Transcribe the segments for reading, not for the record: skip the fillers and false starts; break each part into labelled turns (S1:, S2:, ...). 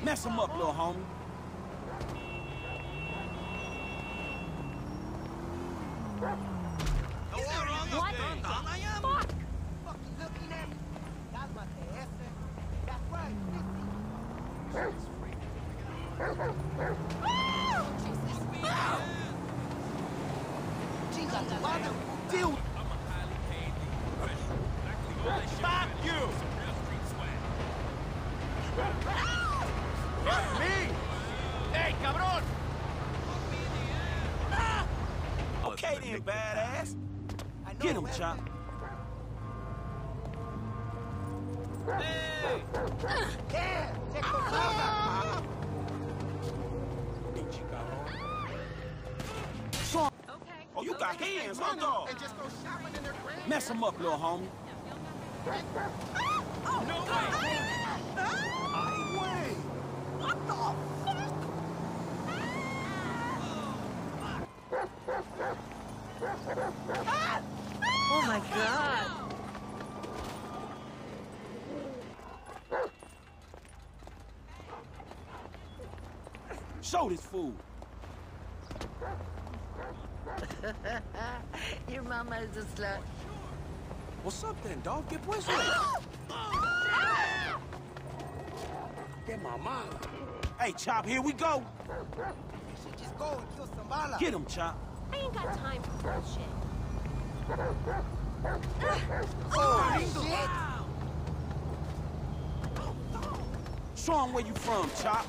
S1: Mess him up, little homie.
S2: What? Fuck! Fucking looking at me. That's right, 50.
S1: Deal.
S3: Fuck you! Fuck me! Hey, cabrón!
S1: Okay then, badass. Get him, Chop.
S3: Hey!
S2: Yeah, check the
S1: Okay. Oh, you got hands, huh, dog?
S2: and just go shopping in their grand.
S1: Mess him up, little homie.
S2: Oh,
S3: No
S2: way! What the fuck?
S4: Oh my God!
S1: Show this fool.
S4: Your mama is a slut.
S1: What's up then, dog? Get pussy. Get my mama. Hey, Chop, here we go.
S2: You should just go and kill some bala.
S1: Get him, Chop.
S5: I ain't got time for bullshit.
S2: Oh, shit!
S1: Show him where you from, Chop.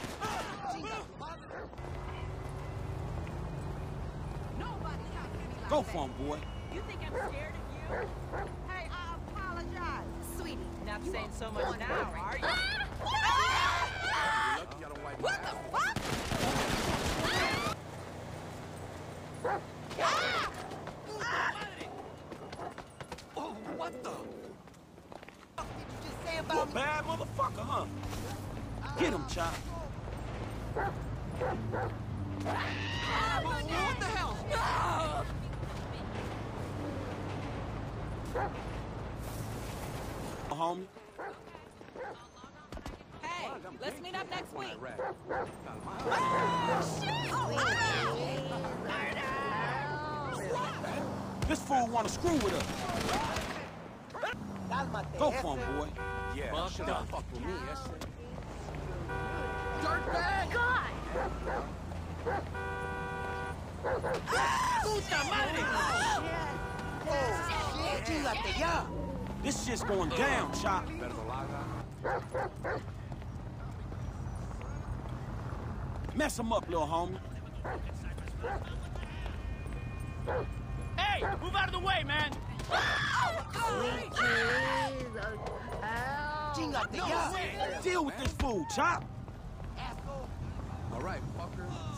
S1: Go for him, boy.
S5: You think I'm scared of you?
S6: Hey, I apologize.
S5: Sweetie,
S6: Not saying so much now, are you?
S2: What the fuck?
S1: Oh, what the?
S2: What did you just say
S1: You a
S2: about me?
S1: bad motherfucker, huh? Get him, Chop.
S2: What the hell?
S1: Homie.
S6: Hey, let's meet up next week.
S1: This fool wanna screw with us.
S2: Cálmate,
S1: Go for him, boy.
S3: Yeah, shut up.
S1: Fuck with me, that's it.
S2: Dirtbag!
S5: God!
S3: ¡Puta madre!
S2: Oh, shit! Chíngate ya!
S1: This shit's going down, Chop. Mess him up, little homie.
S3: Hey, move out of the way, man!
S2: Chíngate ya!
S1: Deal with this fool, Chop.
S2: Asshole!
S7: All right, fucker.